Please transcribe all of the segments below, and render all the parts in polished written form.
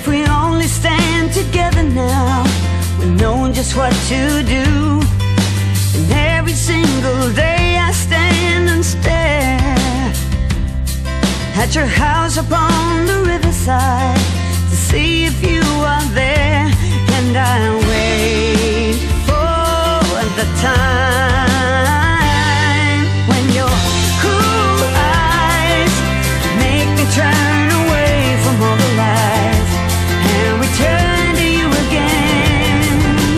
we only stand together now, we know just what to do. And every single day I stand and stare at your house upon the riverside to see if you are there. And I wait for the time when your cool eyes make me turn away from all the lies and return to you again.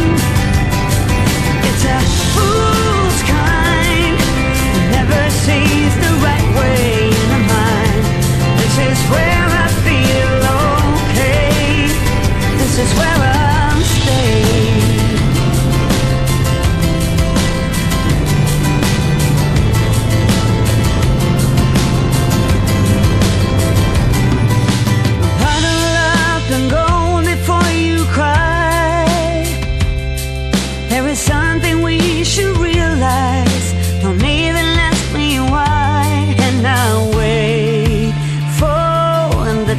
It's a fool's kind who never sees the right way in her mind. This is where I feel okay. This is where I'm staying. Huddle up and go before you cry. There is something we should realize. Don't even ask me why. And I'll wait for the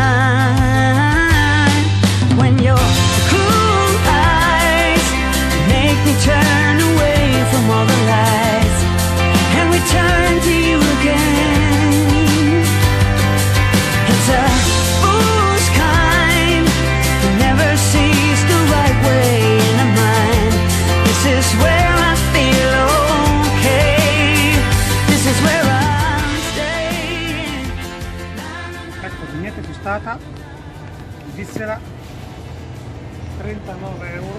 time when your cool eyes make me turn away from all the lies and return to you again. It's a fool's kind who never sees the right way in her mind. This is where I feel okay. This is where I'm staying. Ecco, vignetta acquistata in Svizzera 39 euro,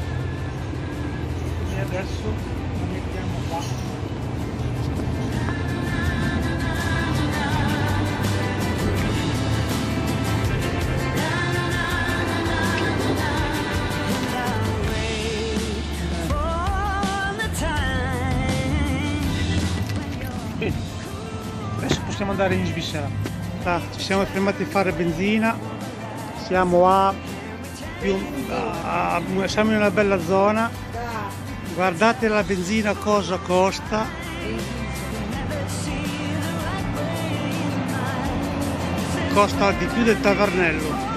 e adesso la mettiamo qua. Bene, adesso possiamo andare in Svizzera. Ci siamo fermati a fare benzina, siamo siamo in una bella zona. Guardate la benzina cosa costa. Costa di più del tavernello.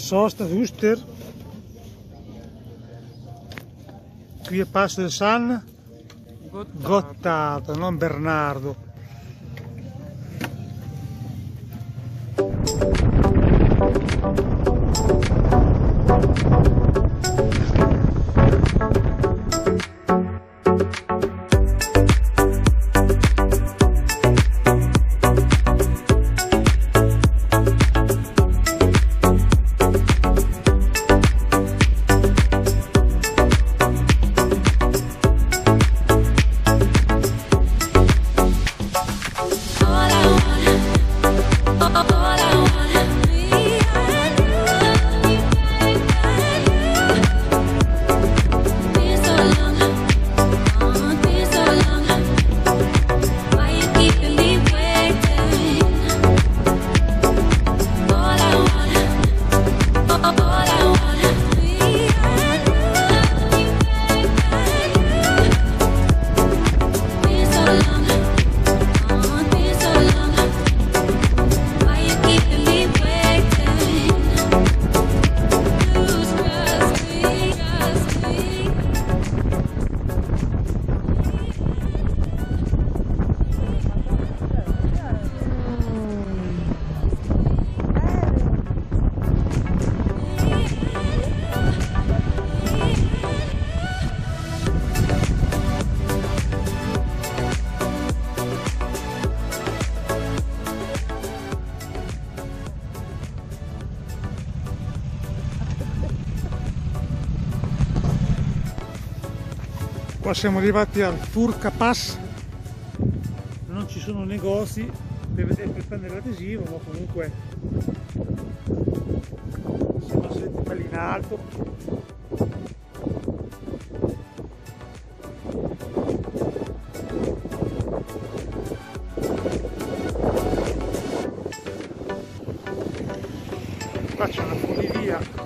Sosta Wuster, qui è Passo del San Gottardo, non Bernardo. Qua siamo arrivati al Furka Pass, non ci sono negozi per prendere l'adesivo, ma comunque siamo saliti belli in alto. Qua c'è una funivia.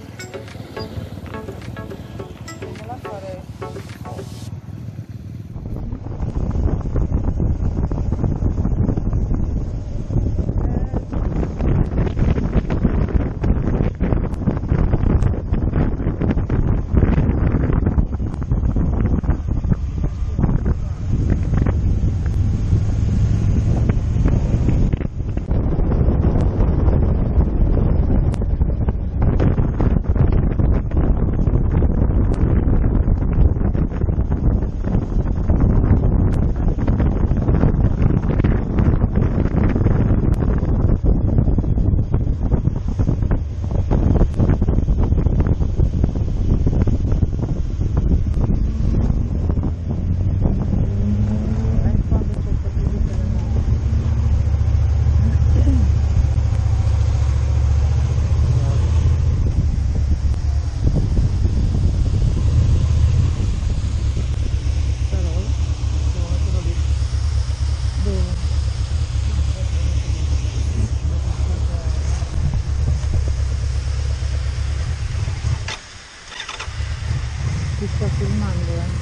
Ti sto filmando,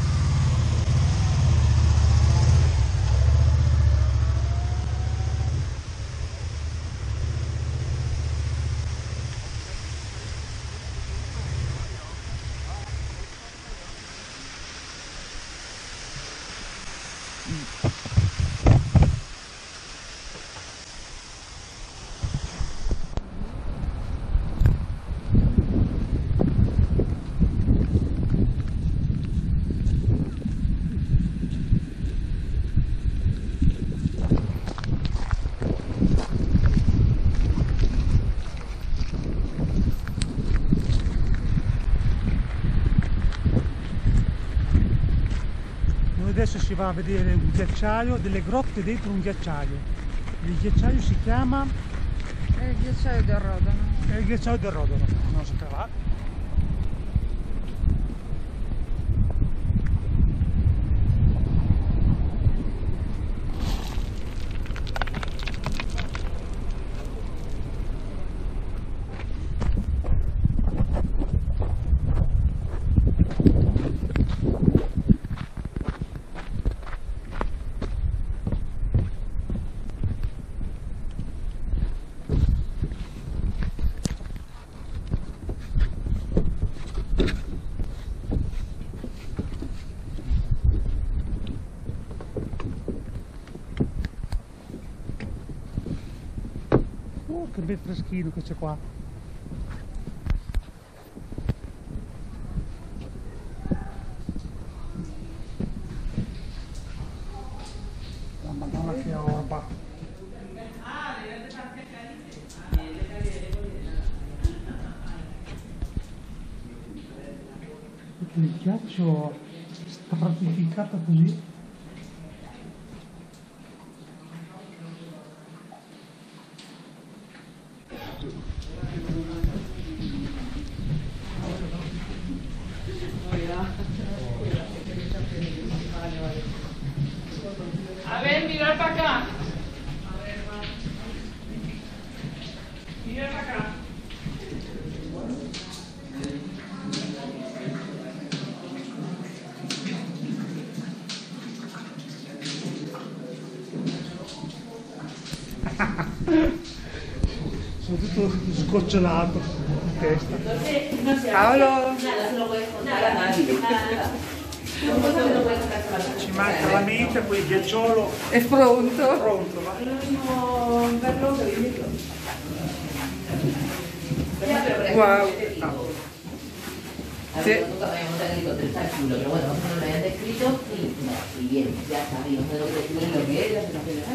Adesso si va a vedere un ghiacciaio, delle grotte dentro un ghiacciaio. Il ghiacciaio si chiama? È il ghiacciaio del Rodano. È il ghiacciaio del Rodano, non so che va. Oh, che bel freschino che c'è qua. La Madonna che roba. Il ghiaccio stratificato così. A ver, mirar para acá. Mira para acá. Sono tutto sgocciolato in testa. Paolo, Ci manca la menta, poi il ghiacciolo è pronto? pronto. Va. Wow. Sí. Nunca me habíamos tenido que contestar chulo, pero bueno, más o menos lo habían descrito y bien, ya sabíamos de lo que era,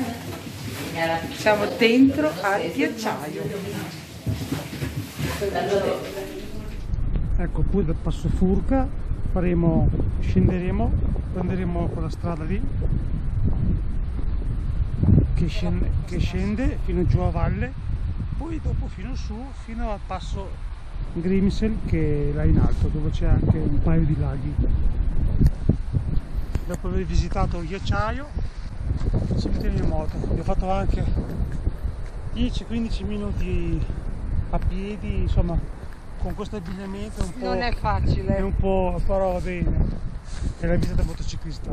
Siamo dentro al ghiacciaio. Ecco, poi dal passo Furca scenderemo, prenderemo quella strada lì che scende fino giù a valle, poi dopo fino su, fino al passo Grimsel che è là in alto, dove c'è anche un paio di laghi. Dopo aver visitato il ghiacciaio ci mettiamo in moto. Abbiamo fatto anche 10-15 minuti a piedi, insomma, con questo abbigliamento è un po', Non è facile. è un po', però va bene, è la vita da motociclista.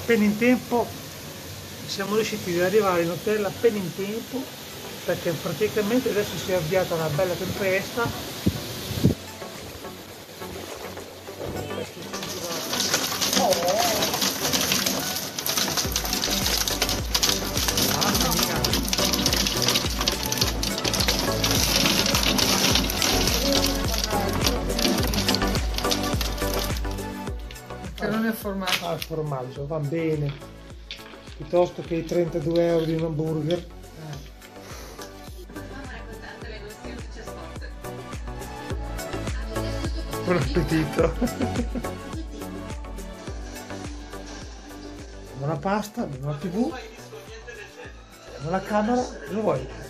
appena in tempo, siamo riusciti ad arrivare in hotel appena in tempo, perché praticamente adesso si è avviata una bella tempesta. Che non è formaggio. Ah, il formaggio va bene, piuttosto che i 32 euro di un hamburger. Buon appetito. Buona pasta, buona TV, buona camera, lo vuoi?